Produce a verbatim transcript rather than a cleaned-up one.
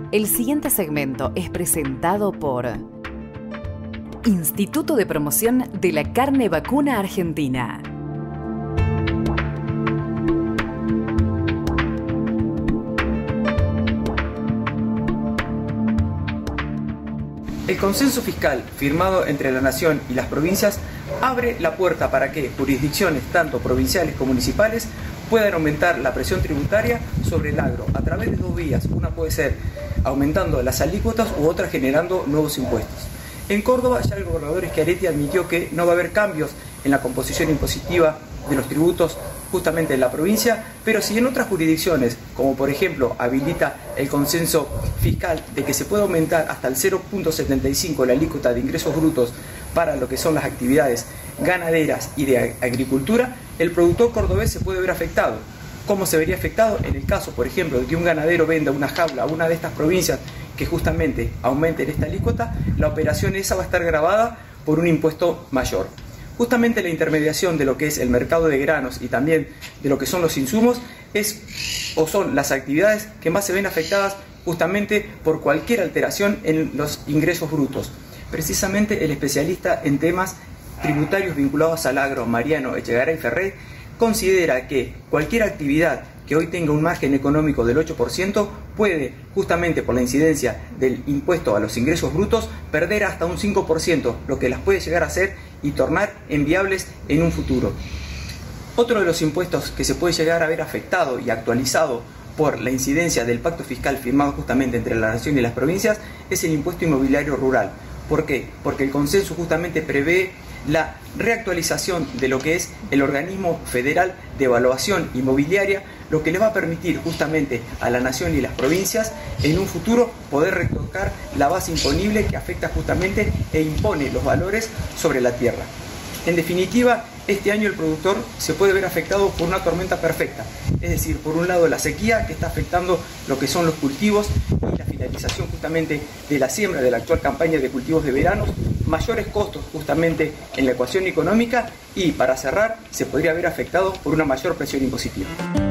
El siguiente segmento es presentado por Instituto de Promoción de la Carne Vacuna Argentina. El consenso fiscal firmado entre la Nación y las provincias abre la puerta para que jurisdicciones, tanto provinciales como municipales, puedan aumentar la presión tributaria sobre el agro a través de dos vías. Una puede ser aumentando las alícuotas u otra generando nuevos impuestos. En Córdoba ya el gobernador Schiaretti admitió que no va a haber cambios en la composición impositiva de los tributos justamente en la provincia, pero si en otras jurisdicciones, como por ejemplo habilita el consenso fiscal de que se puede aumentar hasta el cero punto setenta y cinco la alícuota de ingresos brutos para lo que son las actividades ganaderas y de agricultura, el productor cordobés se puede ver afectado. ¿Cómo se vería afectado? En el caso, por ejemplo, de que un ganadero venda una jaula a una de estas provincias que justamente aumenten esta alícuota, la operación esa va a estar gravada por un impuesto mayor. Justamente la intermediación de lo que es el mercado de granos y también de lo que son los insumos es o son las actividades que más se ven afectadas justamente por cualquier alteración en los ingresos brutos. Precisamente el especialista en temas tributarios vinculados al agro, Mariano Echegaray Ferrey, considera que cualquier actividad que hoy tenga un margen económico del ocho por ciento puede, justamente por la incidencia del impuesto a los ingresos brutos, perder hasta un cinco por ciento, lo que las puede llegar a hacer y tornar enviables en un futuro. Otro de los impuestos que se puede llegar a ver afectado y actualizado por la incidencia del pacto fiscal firmado justamente entre la Nación y las provincias es el impuesto inmobiliario rural. ¿Por qué? Porque el consenso justamente prevé la reactualización de lo que es el organismo federal de evaluación inmobiliaria, lo que le va a permitir justamente a la Nación y las provincias en un futuro poder retocar la base imponible que afecta justamente e impone los valores sobre la tierra. En definitiva, este año el productor se puede ver afectado por una tormenta perfecta, es decir, por un lado la sequía que está afectando lo que son los cultivos y la finalización justamente de la siembra de la actual campaña de cultivos de verano, mayores costos justamente en la ecuación económica y, para cerrar, se podría ver afectado por una mayor presión impositiva.